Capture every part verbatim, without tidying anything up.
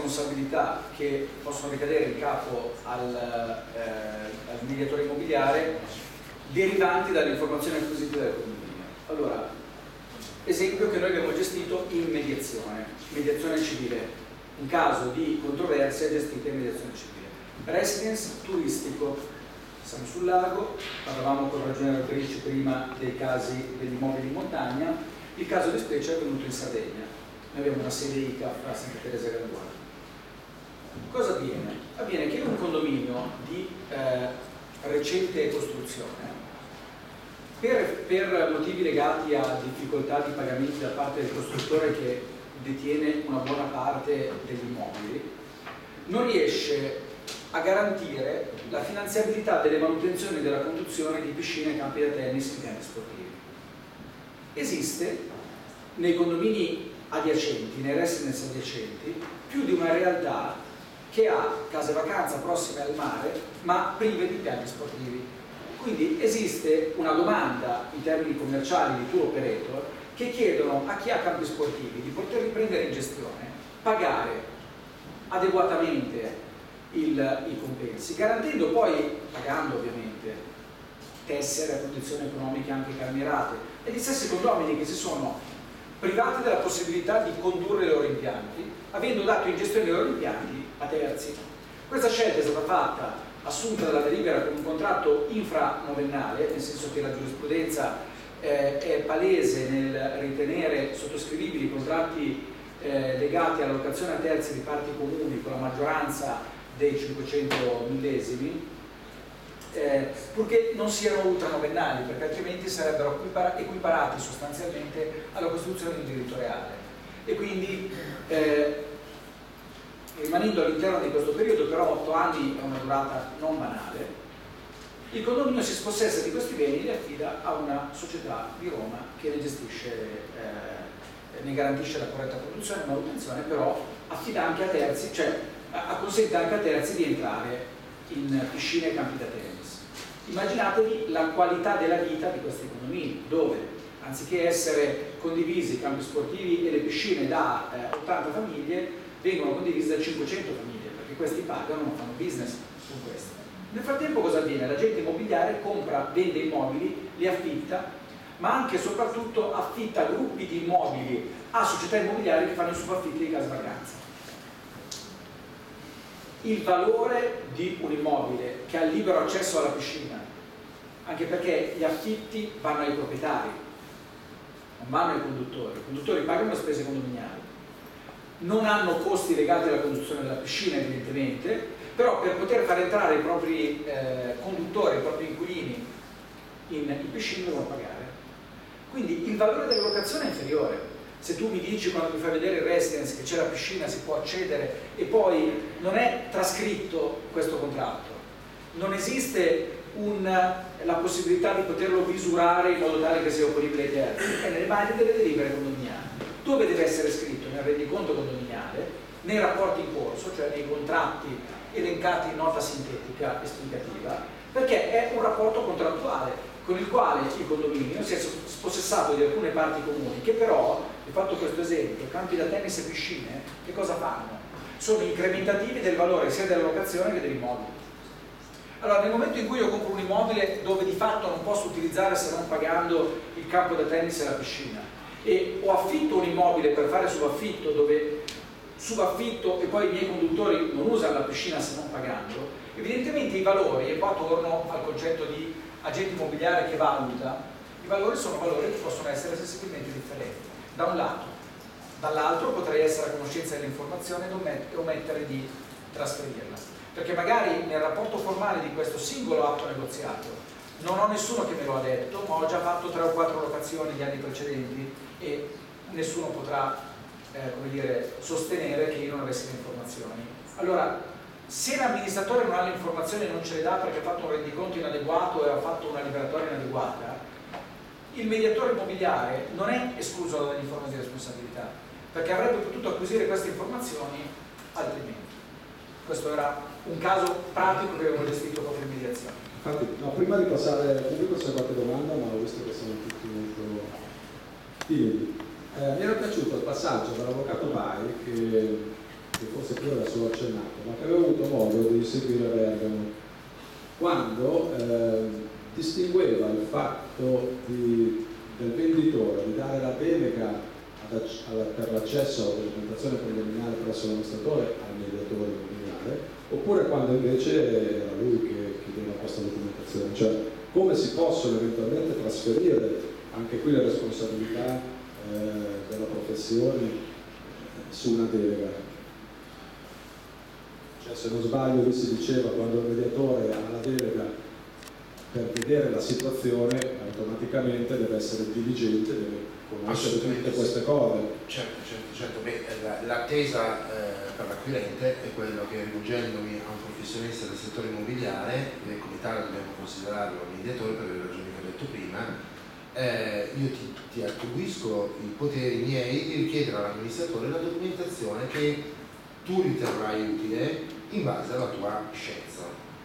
responsabilità che possono ricadere in capo al, eh, al mediatore immobiliare derivanti dalle informazioni acquisite dal condominio. Allora, esempio che noi abbiamo gestito in mediazione, mediazione civile, in caso di controversia gestita in mediazione civile. Residence turistico, siamo sul lago, parlavamo con la ragione relatrice prima dei casi degli immobili in montagna, il caso di specie è avvenuto in Sardegna, noi abbiamo una sede I C A fra Santa Teresa e Granduano. Cosa avviene? Avviene che in un condominio di eh, recente costruzione, per, per motivi legati a difficoltà di pagamenti da parte del costruttore che detiene una buona parte degli immobili, non riesce a garantire la finanziabilità delle manutenzioni della conduzione di piscine e campi da tennis in impianti sportivi. Esiste nei condomini adiacenti, nei residence adiacenti, più di una realtà che ha case vacanza prossime al mare ma prive di impianti sportivi. Quindi esiste una domanda in termini commerciali di tour operator che chiedono a chi ha campi sportivi di poterli prendere in gestione, pagare adeguatamente il, i compensi, garantendo poi, pagando ovviamente, tessere a condizioni economiche anche calmierate, e gli stessi condomini che si sono privati della possibilità di condurre i loro impianti, avendo dato in gestione i loro impianti a terzi. Questa scelta è stata fatta, assunta dalla delibera con un contratto infranovennale, nel senso che la giurisprudenza eh, è palese nel ritenere sottoscrivibili contratti eh, legati all'allocazione a terzi di parti comuni con la maggioranza dei cinquecento millesimi, eh, purché non siano ultranovennali, perché altrimenti sarebbero equiparati sostanzialmente alla costruzione di un diritto reale. E quindi eh, rimanendo all'interno di questo periodo, però otto anni è una durata non banale, il condominio si spossessa di questi beni e li affida a una società di Roma che ne gestisce, eh, ne garantisce la corretta produzione e manutenzione, però affida anche a terzi, cioè a, consente anche a terzi di entrare in piscine e campi da tennis. Immaginatevi la qualità della vita di questi condomini, dove anziché essere condivisi i campi sportivi e le piscine da eh, ottanta famiglie, vengono condivise da cinquecento famiglie, perché questi pagano, non fanno business con questi. Nel frattempo cosa avviene? L'agente immobiliare compra, vende immobili, li affitta, ma anche e soprattutto affitta gruppi di immobili a società immobiliari che fanno i subaffitti di case vacanza. Il valore di un immobile che ha libero accesso alla piscina, anche perché gli affitti vanno ai proprietari, non vanno ai conduttori, i conduttori pagano le spese condominiali, non hanno costi legati alla conduzione della piscina evidentemente, però per poter far entrare i propri eh, conduttori, i propri inquilini in, in piscina devono pagare. Quindi il valore della locazione è inferiore. Se tu mi dici quando mi fai vedere il residence che c'è la piscina, si può accedere, e poi non è trascritto questo contratto, non esiste un, la possibilità di poterlo misurare in modo tale che sia opponibile ai terzi, è nelle maglie delle delibere condominiali. Dove deve essere scritto? Nel rendiconto condominiale, nei rapporti in corso, cioè nei contratti elencati in nota sintetica esplicativa, perché è un rapporto contrattuale con il quale il condominio si è spossessato di alcune parti comuni che però, vi ho fatto questo esempio, campi da tennis e piscine, che cosa fanno? Sono incrementativi del valore sia della locazione che dell'immobile. Allora, nel momento in cui io compro un immobile dove di fatto non posso utilizzare se non pagando il campo da tennis e la piscina, e o affitto un immobile per fare subaffitto dove subaffitto e poi i miei conduttori non usano la piscina se non pagando, evidentemente i valori, e qua torno al concetto di agente immobiliare che valuta, i valori sono valori che possono essere sensibilmente differenti, da un lato. Dall'altro potrei essere a conoscenza dell'informazione e omettere di trasferirla, perché magari nel rapporto formale di questo singolo atto negoziato non ho nessuno che me lo ha detto, ma ho già fatto tre o quattro locazioni gli anni precedenti e nessuno potrà eh, come dire, sostenere che io non avessi le informazioni. Allora, se l'amministratore non ha le informazioni e non ce le dà perché ha fatto un rendiconto inadeguato e ha fatto una liberatoria inadeguata, il mediatore immobiliare non è escluso dagli informi di responsabilità, perché avrebbe potuto acquisire queste informazioni altrimenti. Questo era un caso pratico che avevo gestito proprio in mediazione. Infatti, no, prima di passare al pubblico c'è qualche domanda, ma ho visto che sono tutti molto timidi. Eh, mi era piaciuto il passaggio dall'avvocato Vai che che forse pure era solo accennato, ma che avevo avuto modo di seguire a Bergamo, quando eh, distingueva il fatto di, del venditore di dare la delega ad, alla, per l'accesso alla documentazione condominiale presso l'amministratore al mediatore immobiliare, oppure quando invece era lui che chiedeva questa documentazione, cioè come si possono eventualmente trasferire anche qui le responsabilità eh, della professione eh, su una delega. Cioè, se non sbaglio, lui si diceva quando il mediatore ha la delega per vedere la situazione, automaticamente deve essere diligente, deve conoscere tutte queste cose. Certo, certo, certo. Beh, l'attesa eh, per l'acquirente è quello che, rivolgendomi a un professionista del settore immobiliare, e come tale dobbiamo considerarlo un mediatore per le ragioni che ho detto prima, eh, io ti, ti attribuisco i poteri miei di richiedere all'amministratore la documentazione che tu riterrai utile in base alla tua scienza.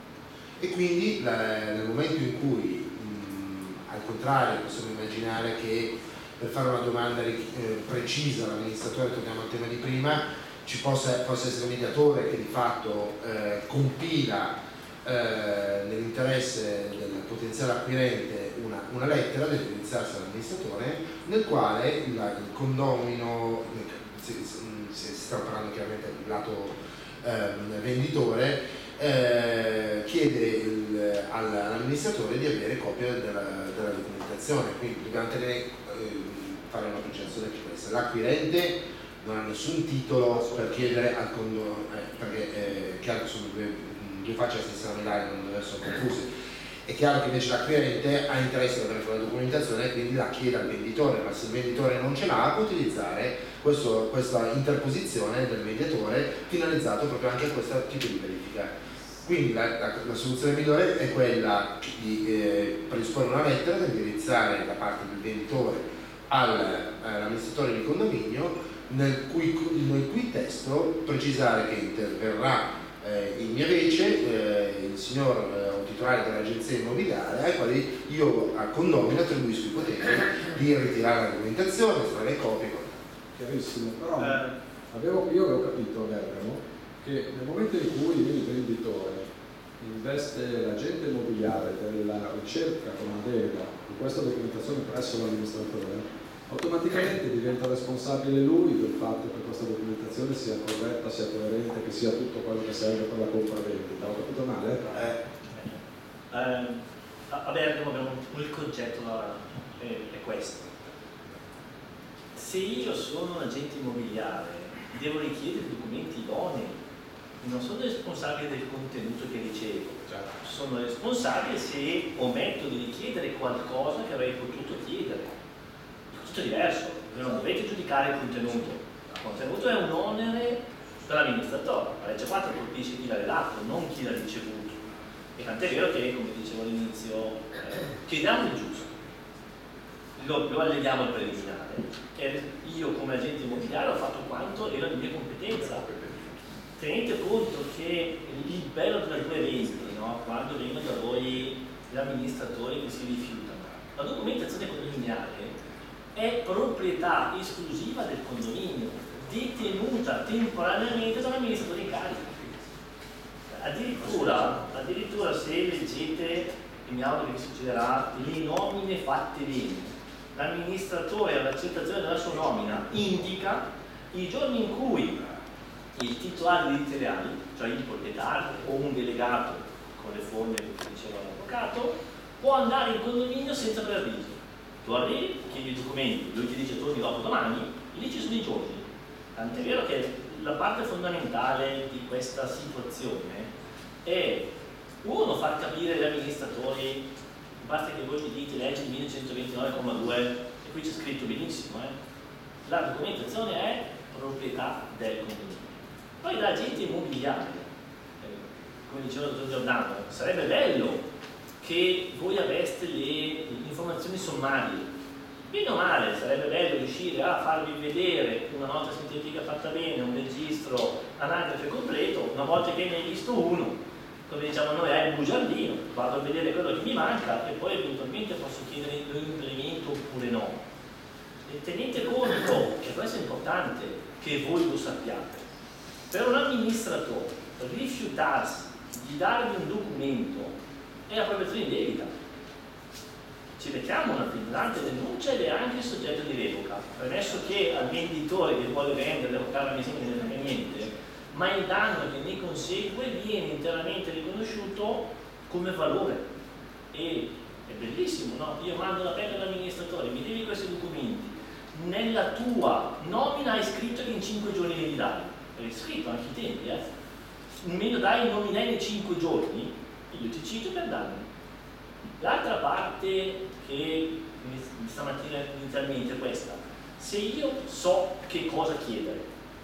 E quindi la, nel momento in cui mh, al contrario possiamo immaginare che per fare una domanda eh, precisa all'amministratore, torniamo al tema di prima, ci possa, possa essere un mediatore che di fatto eh, compila eh, nell'interesse del potenziale acquirente una, una lettera da indirizzarsi all'amministratore, nel quale il, il condomino, si, si sta parlando chiaramente del lato eh, venditore, eh, chiede il, all'amministratore di avere copia della, della documentazione. Quindi dobbiamo tenere, eh, fare una precisazione più questa: l'acquirente non ha nessun titolo per chiedere al condominio, eh, perché è chiaro che sono due, due facce alla stessa medaglia, non devono essere confuse. È chiaro che invece l'acquirente ha interesse ad avere quella documentazione e quindi la chiede al venditore, ma se il venditore non ce l'ha può utilizzare questo, questa interposizione del mediatore finalizzato proprio anche a questo tipo di verifica. Quindi la, la, la soluzione migliore è quella di eh, predisporre una lettera da indirizzare da parte del venditore al, all'amministratore di condominio, nel cui, nel cui testo precisare che interverrà eh, in mia vece eh, il signor eh, titolare dell'agenzia immobiliare, ai quali io a condomino attribuisco i poteri di ritirare la documentazione, estrarre copie. Chiarissimo, però eh. avevo, io avevo capito a Bergamo che nel momento in cui il venditore investe l'agente immobiliare della ricerca con una delega di questa documentazione presso l'amministratore, automaticamente diventa responsabile lui del fatto che questa documentazione sia corretta, sia coerente, che sia tutto quello che serve per la compravendita. Ho capito male? Eh. Eh, a Bergamo abbiamo il concetto da, è, è questo: se io sono un agente immobiliare devo richiedere documenti idonei, non sono responsabile del contenuto che ricevo, sono responsabile se ometto di richiedere qualcosa che avrei potuto chiedere. Il concetto è diverso, voi non dovete giudicare il contenuto, il contenuto è un onere per l'amministratore, la legge quattro colpisce chi l'ha redatto, non chi l'ha ricevuto. E tant'è vero che, come dicevo all'inizio, eh, chiediamo il giusto, lo, lo alleghiamo al preliminare, e io come agente immobiliare ho fatto quanto era di mia competenza. Tenete conto che il bello della due eventi, no? Quando vengono da voi gli amministratori che si rifiutano, la documentazione condominiale è proprietà esclusiva del condominio, detenuta temporaneamente dall'amministratore in carica. Addirittura, addirittura se leggete, e mi auguro che succederà, le nomine fatte bene, l'amministratore all'accettazione della sua nomina indica i giorni in cui il titolare dei diritti reali, cioè il proprietario o un delegato con le forme che diceva l'avvocato, può andare in condominio senza preavviso. Tu arrivi, chiedi i documenti, lui ti dice torni dopo domani, lì ci sono i giorni. Tant'è vero che la parte fondamentale di questa situazione è, uno, far capire agli amministratori, basta che voi mi dite legge millecentoventinove comma due, e qui c'è scritto benissimo, eh, la documentazione è proprietà del condominio. Poi da agente immobiliare, eh, come diceva il dottor Giordano, sarebbe bello che voi aveste le informazioni sommarie. Bene o male, sarebbe bello riuscire a farvi vedere una nota sintetica fatta bene, un registro anagrafe completo, una volta che ne hai visto uno, come diciamo noi è un bugiardino, vado a vedere quello che mi manca e poi eventualmente posso chiedere lo implemento oppure no. E tenete conto, che questo è importante, che voi lo sappiate. Per un amministratore rifiutarsi di darvi un documento è appropriazione indebita. Ci mettiamo una pesante denuncia ed è anche soggetto di revoca, premesso che al venditore che vuole vendere o revocare la missione non ne frega niente, ma il danno che ne consegue viene interamente riconosciuto come valore. E è bellissimo, no? Io mando la penna all'amministratore, mi devi questi documenti, nella tua nomina hai scritto che in cinque giorni me li dai, hai scritto anche i tempi, eh? Me lo dai, non mi dai nei cinque giorni, io ti cito per danni. L'altra parte che stamattina inizialmente è questa: se io so che cosa chiedere,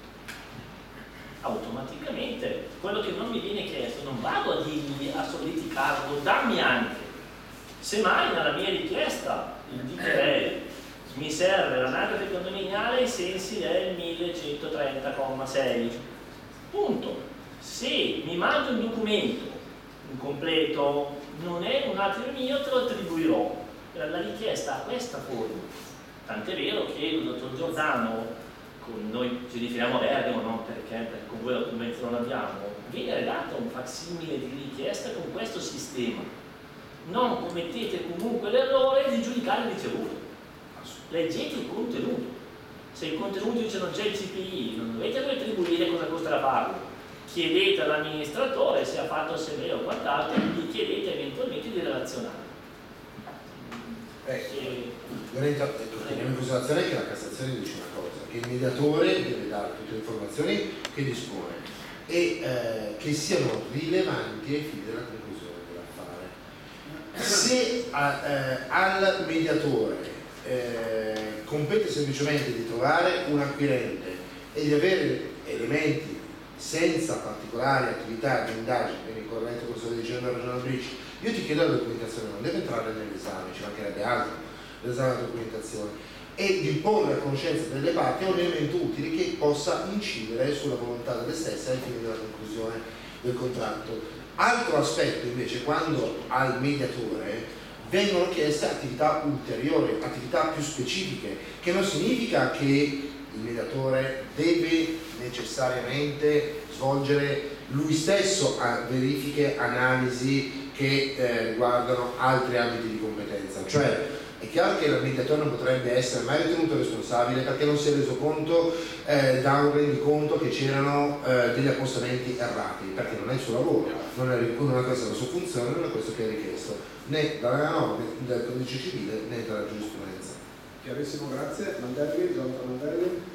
automaticamente quello che non mi viene chiesto non vado a dirgli a solleticarlo, dammi anche. Semmai nella mia richiesta indicherei mi serve l'anagrafe condominiale ai sensi del millecentotrenta comma sei, punto. Se mi mando un documento incompleto, non è un altro mio, te lo attribuirò. La richiesta ha questa forma, tant'è vero che il dottor Giordano, con noi ci riferiamo a Bergamo, non perché, perché con voi la convenzione non l'abbiamo, viene redatta un facsimile di richiesta con questo sistema. Non commettete comunque l'errore di giudicare il ricevuto, leggete il contenuto. Se il contenuto dice non c'è il C P I, non dovete voi attribuire cosa costerà farlo. Chiedete all'amministratore se ha fatto assembleia o quant'altro, gli chiedete eventualmente di relazionare. Ecco, teniamo in considerazione che la Cassazione dice una cosa, che il mediatore deve dare tutte le informazioni che dispone e eh, che siano rilevanti ai fini della conclusione dell'affare. Se a, eh, al mediatore eh, compete semplicemente di trovare un acquirente e di avere elementi senza particolari attività di indagine, quindi corretto come stavo dicendo la ragionatrice, io ti chiedo la documentazione, non deve entrare nell'esame, ci mancherebbe altro, l'esame della documentazione, e di porre a conoscenza delle parti è un elemento utile che possa incidere sulla volontà delle stesse ai fini della conclusione del contratto. Altro aspetto invece, quando al mediatore vengono chieste attività ulteriori, attività più specifiche, che non significa che il mediatore deve necessariamente svolgere lui stesso a verifiche, analisi che eh, riguardano altri ambiti di competenza. Cioè è chiaro che il mediatore non potrebbe essere mai ritenuto responsabile perché non si è reso conto eh, da un rendiconto che c'erano eh, degli appostamenti errati, perché non è il suo lavoro, non è, non è questa la sua funzione, non è questo che è richiesto né dalla norma del codice civile né dalla giurisprudenza. Chiarissimo, grazie. Mandelli, Gianluca Mandelli.